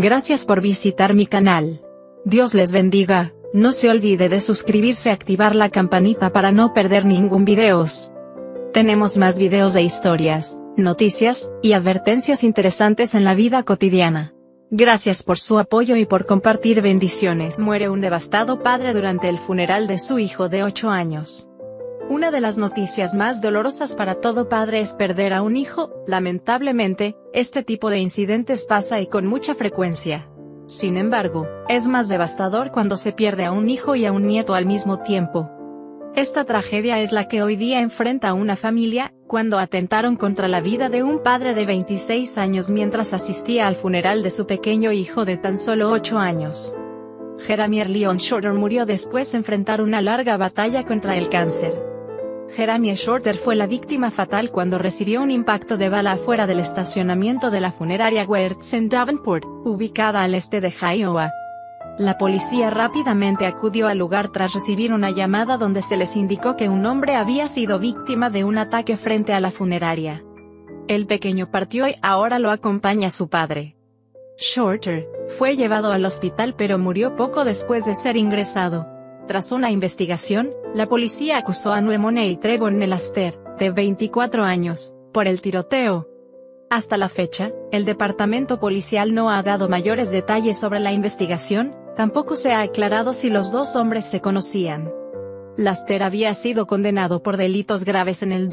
Gracias por visitar mi canal. Dios les bendiga. No se olvide de suscribirse y activar la campanita para no perder ningún videos. Tenemos más videos de historias, noticias, y advertencias interesantes en la vida cotidiana. Gracias por su apoyo y por compartir. Bendiciones. Muere un devastado padre durante el funeral de su hijo de 8 años. Una de las noticias más dolorosas para todo padre es perder a un hijo. Lamentablemente, este tipo de incidentes pasa y con mucha frecuencia. Sin embargo, es más devastador cuando se pierde a un hijo y a un nieto al mismo tiempo. Esta tragedia es la que hoy día enfrenta una familia, cuando atentaron contra la vida de un padre de 26 años mientras asistía al funeral de su pequeño hijo de tan solo 8 años. Jeremy Leon Shorter murió después de enfrentar una larga batalla contra el cáncer. Jeremy Shorter fue la víctima fatal cuando recibió un impacto de bala afuera del estacionamiento de la funeraria Wertz en Davenport, ubicada al este de Iowa. La policía rápidamente acudió al lugar tras recibir una llamada donde se les indicó que un hombre había sido víctima de un ataque frente a la funeraria. El pequeño partió y ahora lo acompaña su padre. Shorter fue llevado al hospital pero murió poco después de ser ingresado. Tras una investigación, la policía acusó a Noemone Trevor Nelaster, de 24 años, por el tiroteo. Hasta la fecha, el departamento policial no ha dado mayores detalles sobre la investigación. Tampoco se ha aclarado si los dos hombres se conocían. Laster había sido condenado por delitos graves en el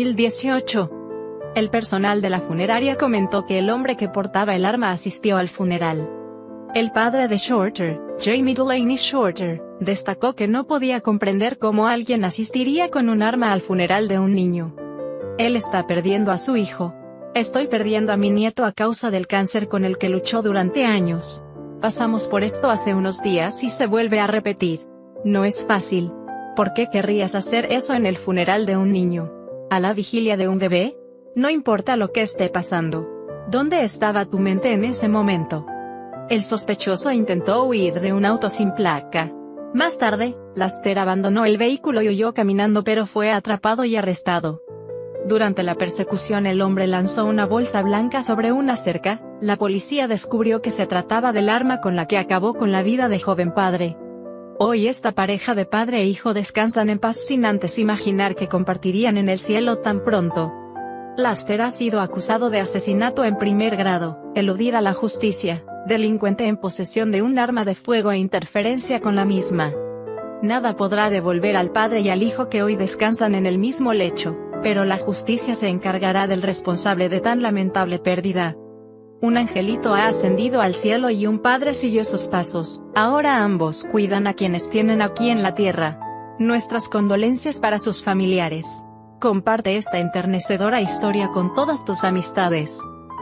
2018. El personal de la funeraria comentó que el hombre que portaba el arma asistió al funeral. El padre de Shorter, Jamie Delaney Shorter, destacó que no podía comprender cómo alguien asistiría con un arma al funeral de un niño. Él está perdiendo a su hijo. Estoy perdiendo a mi nieto a causa del cáncer con el que luchó durante años. Pasamos por esto hace unos días y se vuelve a repetir. No es fácil. ¿Por qué querrías hacer eso en el funeral de un niño? ¿A la vigilia de un bebé? No importa lo que esté pasando. ¿Dónde estaba tu mente en ese momento? El sospechoso intentó huir de un auto sin placa. Más tarde, Laster abandonó el vehículo y huyó caminando pero fue atrapado y arrestado. Durante la persecución el hombre lanzó una bolsa blanca sobre una cerca. La policía descubrió que se trataba del arma con la que acabó con la vida de joven padre. Hoy esta pareja de padre e hijo descansan en paz sin antes imaginar que compartirían en el cielo tan pronto. Laster ha sido acusado de asesinato en primer grado, eludir a la justicia, delincuente en posesión de un arma de fuego e interferencia con la misma. Nada podrá devolver al padre y al hijo que hoy descansan en el mismo lecho, pero la justicia se encargará del responsable de tan lamentable pérdida. Un angelito ha ascendido al cielo y un padre siguió sus pasos. Ahora ambos cuidan a quienes tienen aquí en la tierra. Nuestras condolencias para sus familiares. Comparte esta enternecedora historia con todas tus amistades.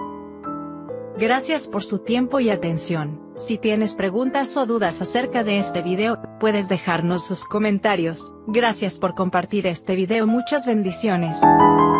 Gracias por su tiempo y atención. Si tienes preguntas o dudas acerca de este video, puedes dejarnos sus comentarios. Gracias por compartir este video. Muchas bendiciones.